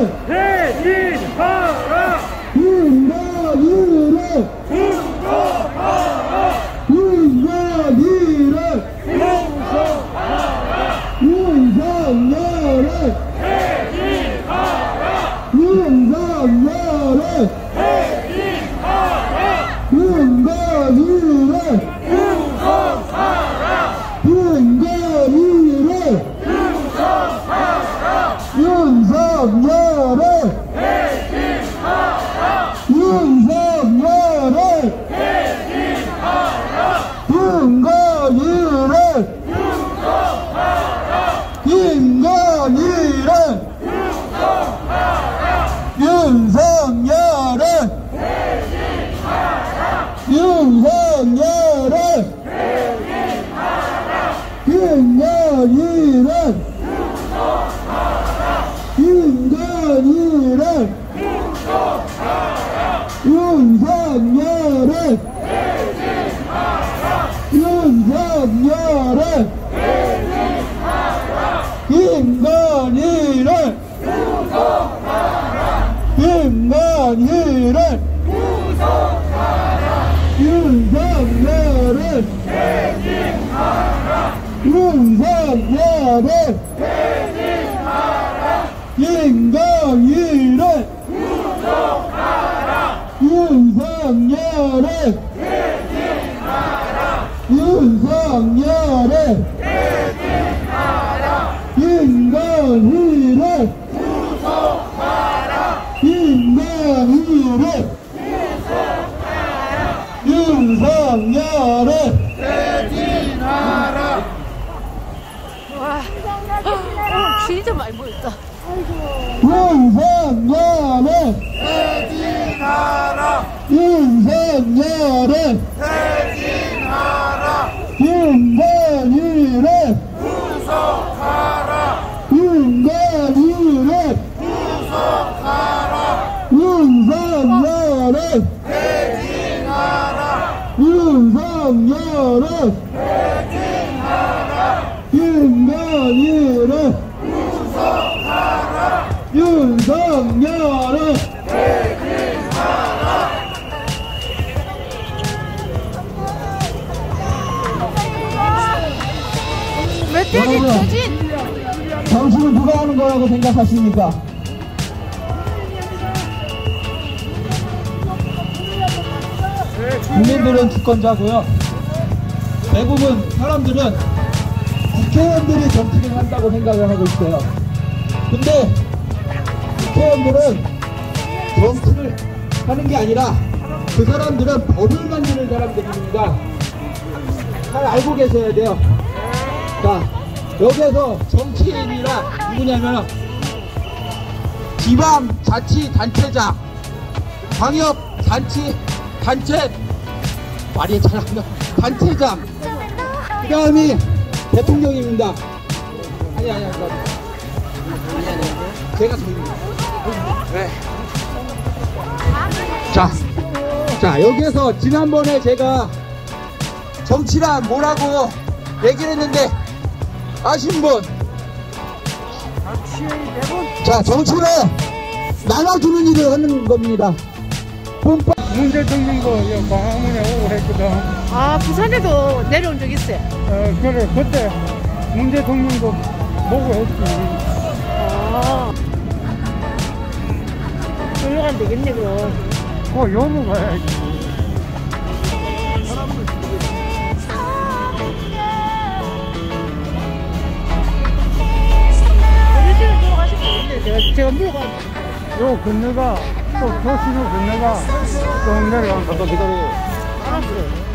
대진하라. 윤석열을 윤석열을 윤석열을 윤석열을 진짜 많이 보였다. 윤석열을 대진하라. 윤석열을 대진하라. 윤건희를 구속하라. 윤건희를 구속하라. 윤석열을 대진하라. 윤석열을 대진하라. 윤건희를 구속하라. 윤석열을 대진하라. 멧돼지 정치는 누가 하는 거라고 생각하십니까? 국민들은 주권자고요. 대부분 사람들은 국회의원들이 정치를 한다고 생각을 하고 있어요. 근데 국회의원들은 정치를 하는 게 아니라 그 사람들은 법을 만드는 사람들입니다. 잘 알고 계셔야 돼요. 자, 여기에서 정치인이라 누구냐면 지방자치단체장, 광역자치단체 말이 잘 안 나. 단체장, 그 다음이 대통령입니다. 아니 제가 저입니다. 네. 자 여기에서 지난번에 제가 정치란 뭐라고 얘기를 했는데 아신 분? 자, 정치는 나눠주는 일을 하는 겁니다. 문 대통령도 광화문에 오고 했거든. 아, 부산에도 내려온 적 있어요? 그래, 그때 문 대통령도 보고 했지. 아, 놀러 가면 되겠네 그럼. 그거 요무 가야지. 어디를 들어가시면 되겠네. 제가 물어가. 요 건너가 또 도시로 건너가 또 내려간다. 기다려요. 알았어요.